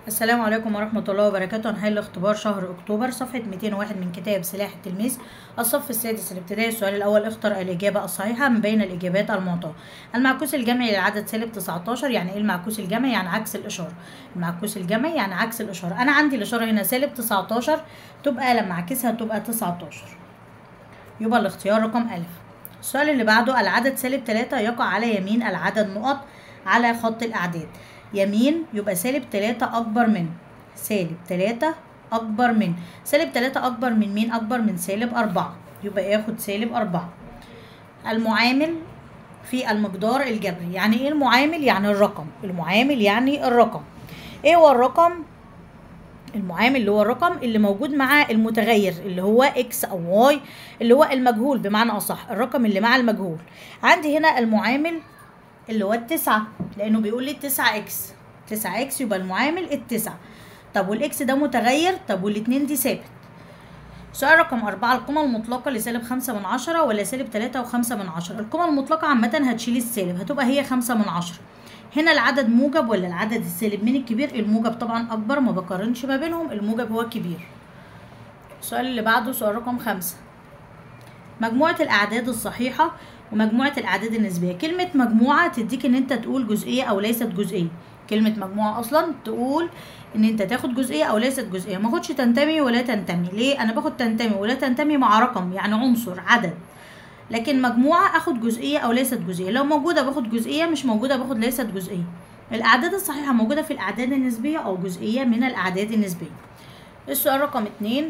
السلام عليكم ورحمة الله وبركاته. هنحل اختبار شهر أكتوبر صفحة 201 من كتاب سلاح التلميذ الصف السادس الابتدائي. السؤال الأول: اختر الإجابة الصحيحة من بين الإجابات المعطاة. المعكوس الجمعي للعدد سالب 19. يعني إيه المعكوس الجمعي؟ يعني عكس الإشارة. المعكوس الجمعي يعني عكس الإشارة. أنا عندي الإشارة هنا سالب 19، تبقى لما أعكسها تبقى 19، يبقى الاختيار رقم ألف. السؤال اللي بعده: العدد سالب 3 يقع على يمين العدد نقط على خط الأعداد. يمين يبقى سالب 3 أكبر من سالب 3 أكبر من سالب 3 أكبر من مين؟ أكبر من سالب 4، يبقى ياخد سالب 4. المعامل في المقدار الجبري. يعني إيه المعامل؟ يعني الرقم. المعامل يعني الرقم. إيه هو الرقم؟ المعامل اللي هو الرقم اللي موجود مع المتغير اللي هو اكس او واي، اللي هو المجهول بمعنى اصح، الرقم اللي مع المجهول. عندي هنا المعامل اللي هو التسعة، لانه بيقول لي 9 اكس، 9 اكس يبقى المعامل التسعة. طب والاكس ده متغير، طب والاتنين دي ثابت. سؤال رقم 4: القيمة المطلقة لسالب 5/10 ولا سالب 3.5؟ القيمة المطلقة عامة هتشيل السالب، هتبقى هي 5/10. هنا العدد موجب ولا العدد السالب؟ من الكبير؟ الموجب طبعا اكبر، ما بقارنش ما بينهم، الموجب هو الكبير. السؤال اللي بعده سؤال رقم 5: مجموعة الاعداد الصحيحة ومجموعة الاعداد النسبية. كلمة مجموعة تديك ان انت تقول جزئية او ليست جزئية. كلمة مجموعة اصلا تقول ان انت تاخد جزئية او ليست جزئية، ما اخدش تنتمي ولا تنتمي. ليه؟ انا باخد تنتمي ولا تنتمي مع رقم، يعني عنصر عدد. لكن مجموعة اخد جزئية او ليست جزئية، لو موجودة باخد جزئية، مش موجودة باخد ليست جزئية. الاعداد الصحيحة موجودة في الاعداد النسبية او جزئية من الاعداد النسبية. السؤال رقم 2: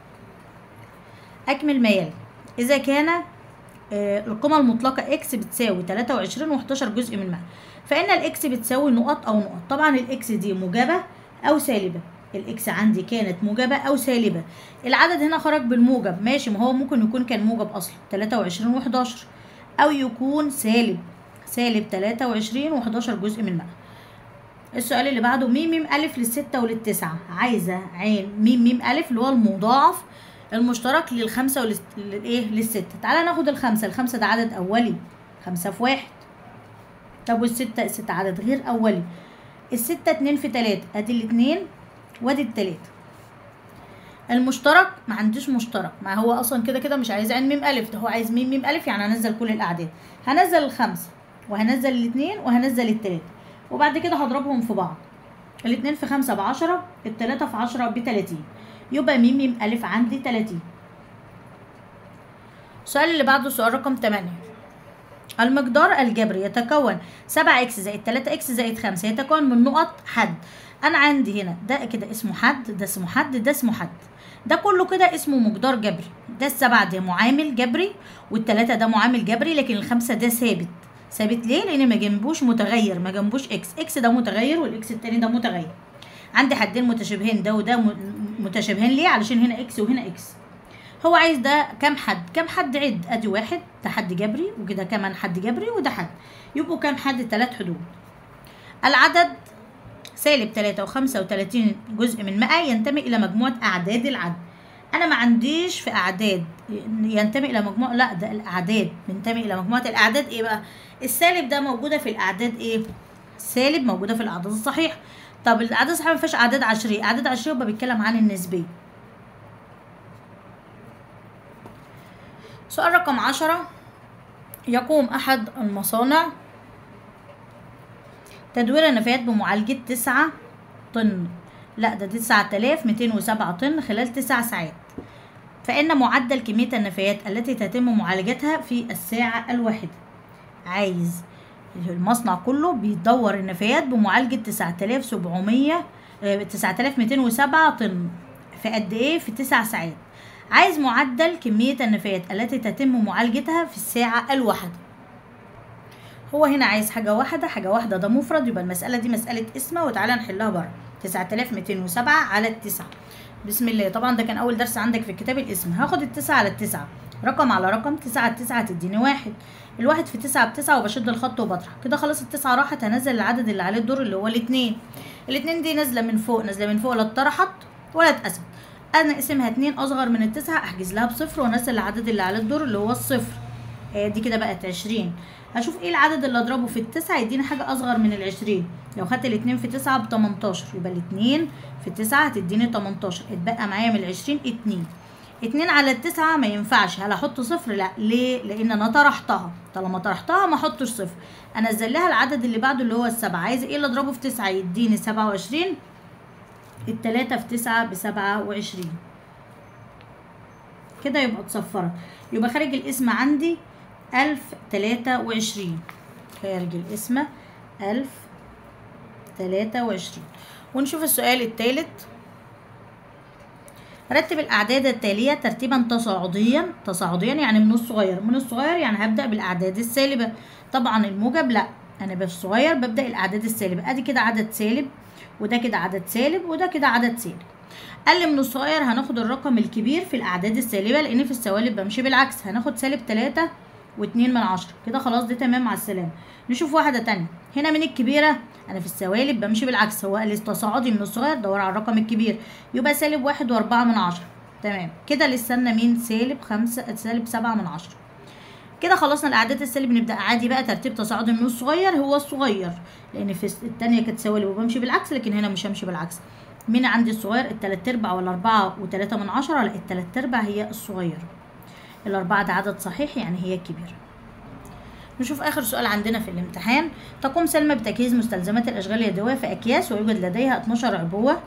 اكمل ما يلي. اذا كان القيمة المطلقة اكس بتساوي 23 و11 جزء من 100، فان الاكس بتساوي نقط او نقط. طبعا الاكس دي موجبة او سالبة. الاكس عندي كانت موجبة او سالبة. العدد هنا خرج بالموجب، ماشي، ما هو ممكن يكون كان موجب اصلا 23 و11، او يكون سالب 23 و11 جزء من 100. السؤال اللي بعده: ميم ميم الف للستة وللتسعة. عايزة عين ميم ميم الف اللي هو المضاعف المشترك للخمسة للستة. تعالى ناخد الخمسة. الخمسة ده عدد أولي، 5 في 1. طب والستة؟ الستة عدد غير أولي. الستة 2 في 3، أدي الاتنين وأدي التلاتة. المشترك ما عنديش مشترك، ما هو أصلا كده كده مش عايز عين ميم ألف، ده هو عايز ميم ميم ألف، يعني هنزل كل الأعداد. هنزل الخمسة وهنزل الاتنين وهنزل التلاتة، وبعد كده هضربهم في بعض. الاتنين في 5 ب10، التلاتة في 10 ب30، يبقى ميم ميم ألف عندي 30. السؤال اللي بعده سؤال رقم 8: المقدار الجبري يتكون 7 اكس زائد 3 اكس زائد 5 يتكون من نقط حد. انا عندي هنا ده كده اسمه حد، ده اسمه حد، ده اسمه حد، ده كله كده اسمه مقدار جبري. ده ال7 ده معامل جبري، وال3 ده معامل جبري، لكن ال5 ده ثابت. ثابت ليه؟ لان ما جنبوش متغير، ما جنبوش اكس. اكس ده متغير والاكس التاني ده متغير. عندي حدين متشابهين، ده وده متشابهين. ليه؟ علشان هنا اكس وهنا اكس. هو عايز ده كام حد؟ كام حد؟ عد. ادي 1، ده حد جبري، وكده كمان حد جبري، وده حد، يبقوا كام حد؟ 3 حدود. العدد سالب 3 و35 جزء من 100 ينتمي الى مجموعة اعداد العدد. انا ما عنديش في اعداد ينتمي الى مجموعة، لا، ده الاعداد بينتمي الى مجموعة الاعداد. ايه بقى؟ السالب ده موجودة في الاعداد ايه؟ السالب موجودة في الاعداد الصحيحة. طب الاعداد الصحيحة ما فيهاش اعداد عشرية. اعداد عشرية يبقى بيتكلم عن النسبية. سؤال رقم 10: يقوم أحد المصانع تدوير النفايات بمعالجة 9 طن، لا ده 9207 طن خلال 9 ساعات، فإن معدل كمية النفايات التي تتم معالجتها في الساعة الواحدة. عايز المصنع كله بيدور النفايات بمعالجة 9207 طن في قد ايه؟ في 9 ساعات. عايز معدل كمية النفايات التي تتم معالجتها في الساعة الواحدة. هو هنا عايز حاجة واحدة، حاجة واحدة ده مفرد، يبقى المسألة دي مسألة اسمة، وتعالى نحلها بره. 9207 على 9. بسم الله. طبعا ده كان أول درس عندك في الكتاب الاسم. هاخد 9 على 9، رقم على رقم، 9 على 9 هتديني 1. الواحد في 9 ب9، وبشد الخط وبطرح كده. خلاص ال9 راحت، هنزل العدد اللي عليه الدور اللي هو الاتنين. الاتنين دي نازلة من فوق، نازلة من فوق، لا اتطرحت ولا اتقسمت. انا اقسمها 2 اصغر من ال9، احجز لها ب0 وانزل العدد اللي على الدور اللي هو الصفر. دي كده بقت 20 هشوف ايه العدد اللي اضربه في ال9 يديني حاجه اصغر من ال20. لو خدت ال2 في 9 ب18، يبقى ال2 في 9 هتديني 18. اتبقى معايا من ال20 2. 2 على ال9 ما ينفعش. هل احط صفر؟ لا. ليه؟ لان انا طرحتها. طالما طرحتها ما احطش صفر. انزل لها العدد اللي بعده اللي هو ال7. عايزه ايه اللي اضربه في 9 يديني 27. ال3 في 9 ب27. كده يبقى اتصفرت. يبقى خارج القسمة عندي 1023. خارج القسمة 1023. ونشوف السؤال الثالث. رتب الأعداد التالية ترتيبا تصاعديا. تصاعديا يعني من الصغير. من الصغير يعني هبدأ بالأعداد السالبة. طبعا الموجب لا، أنا بالصغير ببدأ الأعداد السالبة. أدي كده عدد سالب، وده كده عدد سالب، وده كده عدد سالب. قال لي من الصغير هناخد الرقم الكبير في الأعداد السالبة، لأن في السوالب بمشي بالعكس. هناخد سالب 3.2. كده خلاص دي تمام مع السلامة. نشوف واحدة تانية. هنا من الكبيرة، أنا في السوالب بمشي بالعكس. هو قال لي تصاعدي من الصغير دور على الرقم الكبير، يبقى سالب 1.4. تمام كده. لسنا مين؟ سالب 7. كده خلصنا الأعداد السالب. نبدأ عادي بقى ترتيب تصاعدي من الصغير. هو الصغير لأن في التانية كانت سوالب وبمشي بالعكس، لكن هنا مش همشي بالعكس. مين عندي الصغير؟ ال3/4 ولا 4.3؟ لا، ال3/4 هي الصغير. ال4 ده عدد صحيح يعني هي الكبيرة. نشوف آخر سؤال عندنا في الامتحان. تقوم سلمى بتجهيز مستلزمات الأشغال اليدوية في أكياس، ويوجد لديها 12 عبوة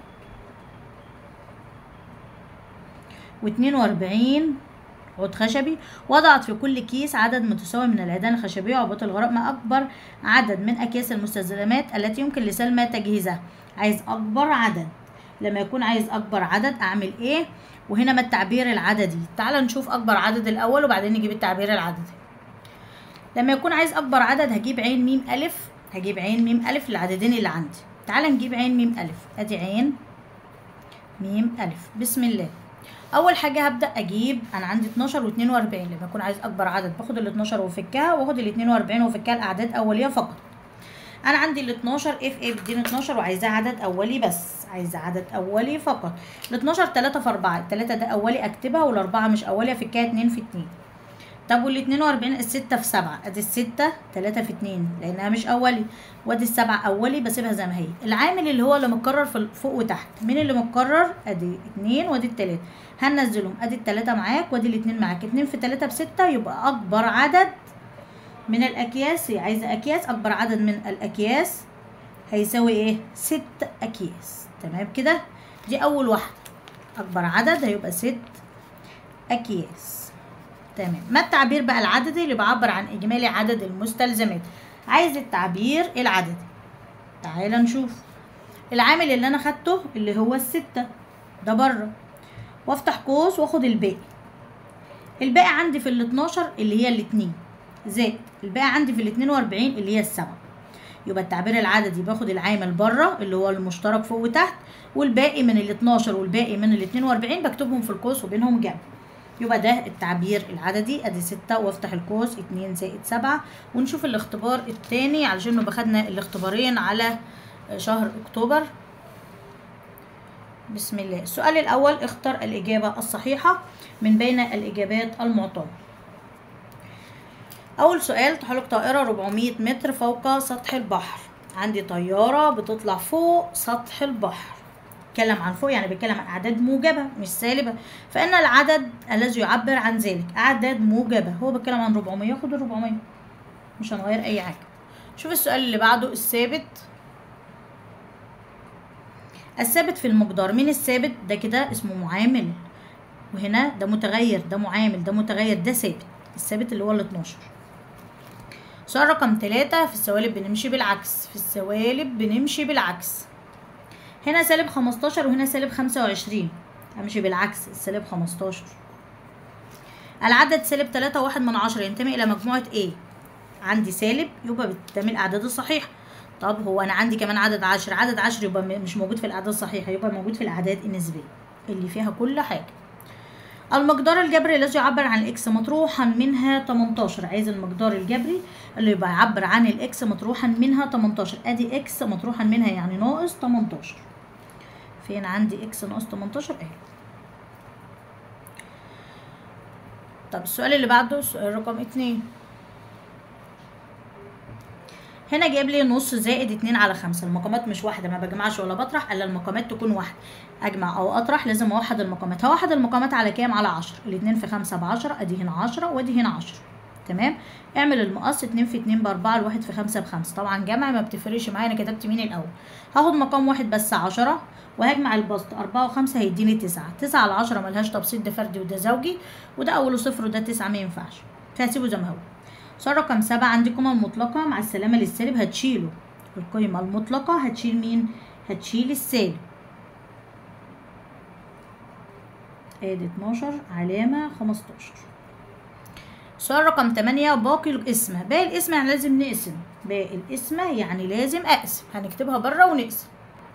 و42 عود خشبي. وضعت في كل كيس عدد متساوي من العيدان الخشبية وعبوات الغراء. ما أكبر عدد من أكياس المستلزمات التي يمكن لسلمى تجهيزها؟ عايز أكبر عدد. لما يكون عايز أكبر عدد أعمل إيه؟ وهنا ما التعبير العددي. تعال نشوف أكبر عدد الأول وبعدين نجيب التعبير العددي. لما يكون عايز أكبر عدد هجيب عين ميم ألف. هجيب عين ميم ألف للعددين اللي عندي. تعال نجيب عين ميم ألف. أدي عين ميم ألف. بسم الله. اول حاجه هبدا اجيب، انا عندي 12 و42. لما اكون عايز اكبر عدد باخد ال12 وافكها، واخد ال42 وافكها. الاعداد اوليه فقط. انا عندي ال12 اف بتديني 12 وعايزاه عدد اولي بس. عايزه عدد اولي فقط. ال12 3 في 4. ال3 ده اولي اكتبها، وال4 مش اولي افكها 2 في 2. طب وال42 ال6 في 7. ادي ال6 3 في 2 لانها مش اولي، وادي ال7 اولي بسيبها زي ما هي. العامل اللي هو اللي متكرر في فوق وتحت. مين اللي متكرر؟ ادي 2 وادي ال3. هننزلهم. ادي ال3 معاك وادي ال2 معاك. 2 في 3 ب6. يبقى اكبر عدد من الاكياس، هي عايزه اكياس. اكبر عدد من الاكياس هيساوي ايه؟ 6 اكياس. تمام كده. دي اول واحده. اكبر عدد هيبقى 6 اكياس. تمام. ما التعبير بقى العددي اللي بعبر عن اجمالي عدد المستلزمات؟ عايز التعبير العددي. تعال نشوف. العامل اللي انا خدته اللي هو ال6 ده بره، وافتح قوس واخد الباقي. الباقي عندي في ال12 اللي هي ال2، زائد الباقي عندي في ال42 اللي هي ال7. يبقى التعبير العددي باخد العامل بره اللي هو المشترك فوق وتحت، والباقي من ال12 والباقي من ال42 بكتبهم في القوس وبينهم جمع. يبقى ده التعبير العددي. ادي 6 وافتح القوس 2 زائد 7. ونشوف الاختبار الثاني علشان نبقى خدنا الاختبارين على شهر اكتوبر. بسم الله. السؤال الاول، اختر الاجابه الصحيحه من بين الاجابات المعطاه. اول سؤال، تحلق طائره 400 متر فوق سطح البحر. عندي طياره بتطلع فوق سطح البحر. بيتكلم عن فوق يعني بيتكلم عن اعداد موجبه مش سالبه، فان العدد الذي يعبر عن ذلك اعداد موجبه. هو بيتكلم عن 400، خد ال 400 مش هنغير اي حاجه. شوف السؤال اللي بعده. الثابت. الثابت في المقدار. مين الثابت؟ ده كده اسمه معامل، وهنا ده متغير، ده معامل، ده متغير، ده ثابت. الثابت اللي هو ال 12. سؤال رقم 3. في السوالب بنمشي بالعكس. في السوالب بنمشي بالعكس. هنا سالب 15 وهنا سالب 25. امشي بالعكس. السالب 15. العدد سالب 3.1 ينتمي الى مجموعة ايه؟ عندي سالب يبقى بتنتمي الاعداد الصحيحة. طب هو انا عندي كمان عدد 10. عدد 10 يبقى مش موجود في الاعداد الصحيحة، يبقى موجود في الاعداد النسبية اللي فيها كل حاجة. المقدار الجبري الذي يعبر عن الاكس مطروحا منها 18. عايز المقدار الجبري اللي يبقى يعبر عن الاكس مطروحا منها 18. ادي اكس مطروحا منها يعني ناقص 18. فين عندي اكس ناقص 18 اهي. طب السؤال اللي بعده، السؤال رقم 2. هنا جايب لي نص زائد 2 على 5. المقامات مش واحده، ما بجمعش ولا بطرح الا المقامات تكون واحده. اجمع او اطرح لازم اوحد المقامات. هوحد المقامات على كام؟ على 10. الاتنين في 5 ب10، ادي هنا 10 وادي هنا 10. تمام. اعمل المقص. 2 في 2 ب4، الواحد في 5 ب5. طبعا جمع ما بتفرقش معايا، انا كتبت مين الاول. هاخد مقام واحد بس 10 وهجمع البسط. 4 و5 هيديني 9. 9 على 10 ملهاش تبسيط، ده فردي وده زوجي، وده اوله صفر وده 9، ما ينفعش، فهسيبه زي ما هو. سؤال رقم 7. عندي قيمة مطلقة مع السلامة للسالب، هتشيله. القيمة المطلقة هتشيل مين؟ هتشيل السالب. ادي 12 علامة 15. سؤال رقم 8. باقي القسمة. باقي القسمة يعني لازم نقسم. باقي القسمة يعني لازم اقسم، هنكتبها بره ونقسم.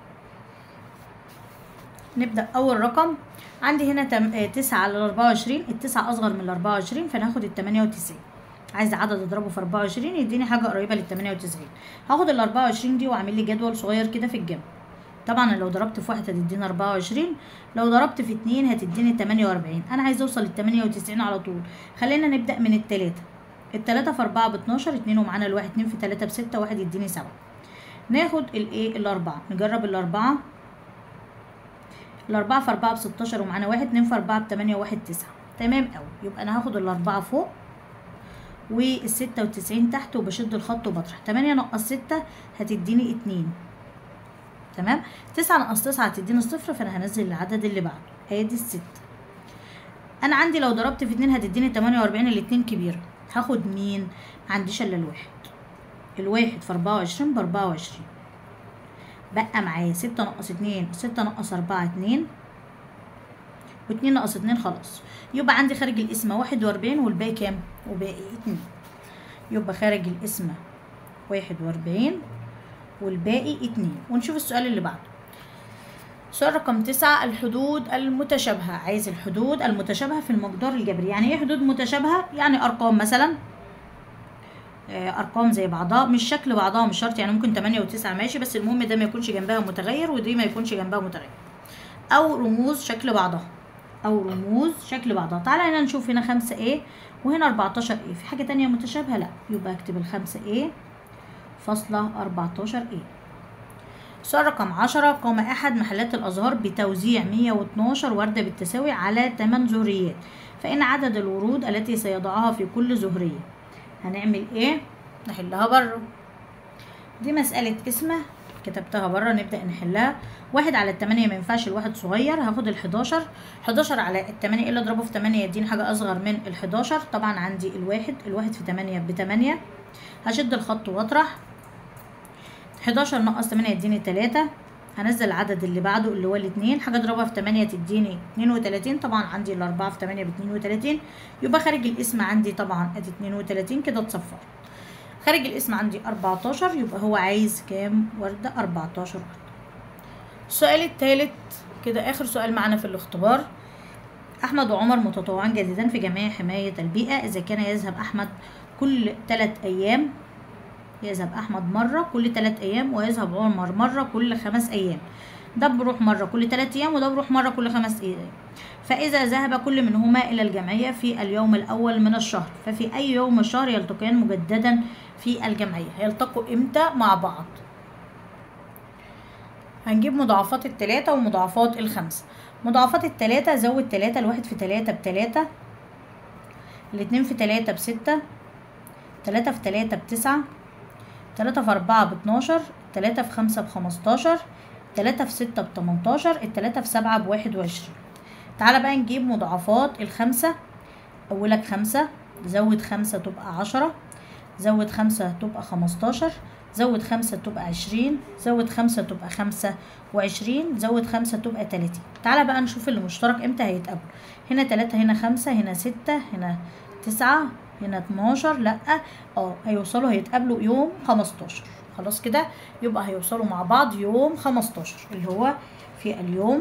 نبدأ أول رقم. عندي هنا 9 على 24. التسعة أصغر من 24، فناخد 98. عايزة عدد اضربه في 24 يديني حاجة قريبة لل 98. هاخد ال 24 دي واعمل لي جدول صغير كده في الجنب. طبعا لو ضربت في واحد هتديني 24، لو ضربت في 2 هتديني 48. انا عايزة اوصل لل 98 على طول. خلينا نبدأ من التلاتة. التلاتة في 4 ب 12، 2 ومعانا الواحد، 2 في 3 ب 6، واحد يديني 7. ناخد الايه؟ الأربعة. نجرب الأربعة. الأربعة في 4 ب 16 ومعانا واحد، 2 في 4 ب 8 وواحد 9. تمام أوي. يبقى أنا هاخد الأربعة فوق وال96 تحت وبشد الخط وبطرح. 8 ناقص 6 هتديني 2. تمام. 9 ناقص 9 هتديني 0، فأنا هنزل العدد اللي بعده. ادي ال6. أنا عندي لو ضربت في 2 هتديني 48. الاتنين كبيرة. هاخد مين؟ معنديش إلا الواحد. الواحد في 24 ب 24. بقى معايا 6 ناقص 2، 6 ناقص 4 2، و2 ناقص 2 خلاص. يبقى عندي خارج القسمة 41 والباقي كام؟ وباقي 2. يبقى خارج القسمة 41 والباقي 2. ونشوف السؤال اللي بعده. سؤال رقم 9. الحدود المتشابهة. عايز الحدود المتشابهة في المقدار الجبري. يعني ايه حدود متشابهة؟ يعني أرقام مثلا، ارقام زي بعضها، مش شكل بعضها، مش شرط. يعني ممكن 8 و9 ماشي، بس المهم ده ما يكونش جنبها متغير ودي ما يكونش جنبها متغير. او رموز شكل بعضها، او رموز شكل بعضها. تعالى هنا نشوف. هنا 5A وهنا 14A. في حاجة تانية متشابهة؟ لا. يبقى اكتب ال5A فاصلة 14A. سؤال رقم 10. قام احد محلات الازهار بتوزيع 112 وردة بالتساوي على 8 زهريات، فإن عدد الورود التي سيضعها في كل زهرية. هنعمل ايه؟ نحلها بره. دي مسألة قسمة كتبتها بره، نبدأ نحلها. 1 على 8 ما ينفعش، الواحد صغير. هاخد ال11. 11 على 8، ايه اللي اضربه في 8 يديني حاجة اصغر من ال11. طبعا عندي الواحد في 8 ب8. هشد الخط واطرح. 11 ناقص 8 يديني 3. هنزل العدد اللي بعده اللي هو ال2. حاجة اضربها في 8 تديني 32. طبعا عندي ال4 في 8 ب32. يبقى خارج القسمة عندي طبعا ادي 32 كده اتصفر. خارج القسم عندي 14. يبقى هو عايز كام وردة؟ 14 وردة. السؤال الثالث كده آخر سؤال معانا في الاختبار. أحمد وعمر متطوعان جديدا في جمعية حماية البيئة. إذا كان يذهب أحمد كل 3 أيام، يذهب أحمد مرة كل 3 أيام ويذهب عمر مرة كل 5 أيام. ده بروح مرة كل 3 أيام وده بروح مرة كل 5 أيام. فإذا ذهب كل منهما إلى الجمعية في اليوم الأول من الشهر، ففي أي يوم من الشهر يلتقيان مجددا في الجمعية؟ هيلتقوا إمتى مع بعض؟ هنجيب مضاعفات ال3 ومضاعفات ال5. مضاعفات ال3 زود 3. الواحد في 3 ب3، الاتنين في 3 ب6، 3 في 3 ب9، 3 في 4 ب12، 3 في 5 ب15، 3 في 6 ب18، 3 في 7 ب21. تعالى بقى نجيب مضاعفات ال5. أولك 5 زود 5 تبقى 10، زود 5 تبقى 15، زود 5 تبقى 20، زود 5 تبقى 25، زود 5 تبقى 30. تعالى بقى نشوف المشترك امتى هيتقابلوا. هنا 3 هنا 5 هنا 6 هنا 9 هنا 12. لا هيوصلوا هيتقابلوا يوم 15. خلاص كده. يبقى هيوصلوا مع بعض يوم 15 اللي هو في اليوم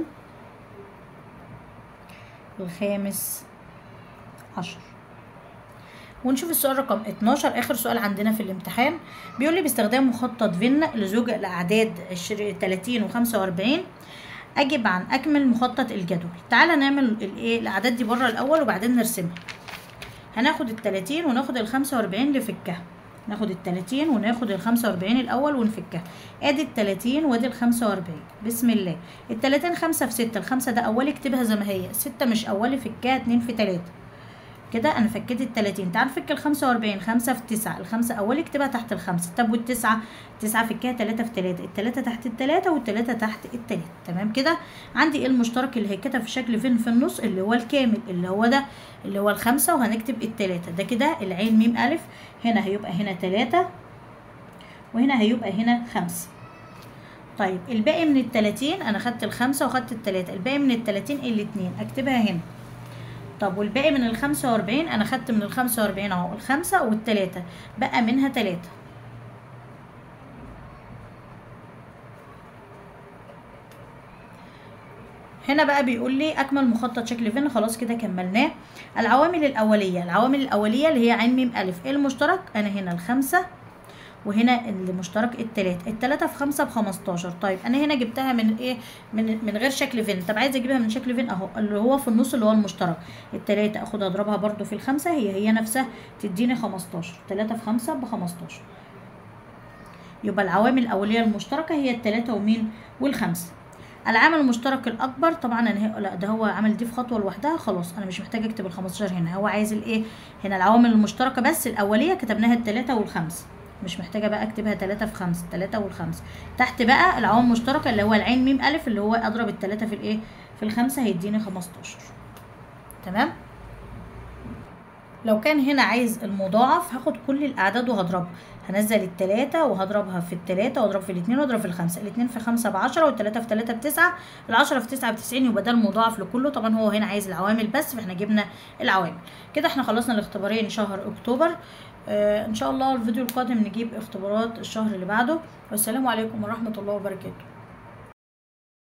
الخامس عشر. ونشوف السؤال رقم 12 اخر سؤال عندنا في الامتحان. بيقول لي باستخدام مخطط فين لزوج الاعداد 30 و45 اجب عن اكمل مخطط الجدول. تعالى نعمل الاعداد دي بره الاول وبعدين نرسمها. هناخد ال30 وناخد ال45 نفكها. ناخد ال30 وناخد ال45 الاول ونفكها. ادي ال30 وادي ال45. بسم الله. ال30 5 في 6، ال5 ده اولي اكتبها زي ما هي، 6 مش اولي فكها 2 في 3. كده انا فكيت ال30. تعال نفك ال45. 5 في 9، ال5 اولي اكتبها تحت ال5. طب وال9؟ 9 فكها 3 في 3، ال3 تحت ال3 وال3 تحت ال3. تمام كده. عندي ايه المشترك اللي هيتكتب في شكل فين في النص؟ اللي هو الكامل، اللي هو ده، اللي هو ال5، وهنكتب ال3 ده كده العين ميم الف. هنا هيبقى هنا 3 وهنا هيبقى هنا 5. طيب الباقي من ال30 انا خدت ال5 وخدت ال3، الباقي من ال30 ال2 اكتبها هنا. طب والباقي من ال45 انا خدت من ال45 اهو ال5 وال3، بقى منها 3. هنا بقى بيقول لي اكمل مخطط شكل فين. خلاص كده كملناه. العوامل الاوليه، العوامل الاوليه اللي هي عين ميم الف. ايه المشترك؟ انا هنا ال5 وهنا المشترك ال3 في 5 ب15. طيب انا هنا جبتها من ايه؟ من غير شكل فين. طب عايزه اجيبها من شكل فين اهو، اللي هو في النص اللي هو المشترك. ال3 اخدها اضربها برده في ال5، هي نفسها تديني 15. 3 في 5 ب15. يبقى العوامل الاوليه المشتركه هي ال3 ومين؟ وال5. العامل المشترك الاكبر طبعا انا لا، ده هو عمل دي في خطوه لوحدها. خلاص انا مش محتاجه اكتب ال15 هنا، هو عايز الايه؟ هنا العوامل المشتركه بس الاوليه كتبناها ال3 وال5، مش محتاجه بقى اكتبها 3 في 5، 3 وال5. تحت بقى العوامل المشتركه اللي هو العين ميم الف، اللي هو اضرب ال3 في الايه؟ في ال5 هيديني 15. تمام. لو كان هنا عايز المضاعف هاخد كل الاعداد وهضربها. هنزل ال3 وهضربها في ال3 واضرب في ال2 واضرب في ال5. ال2 في 5 ب10 وال3 في 3 ب9، ال10 في 9 ب90. يبقى ده المضاعف لكله. طبعا هو هنا عايز العوامل بس، فاحنا جبنا العوامل. كده احنا خلصنا الاختبارين شهر اكتوبر. ان شاء الله الفيديو القادم نجيب اختبارات الشهر اللي بعده. والسلام عليكم ورحمة الله وبركاته.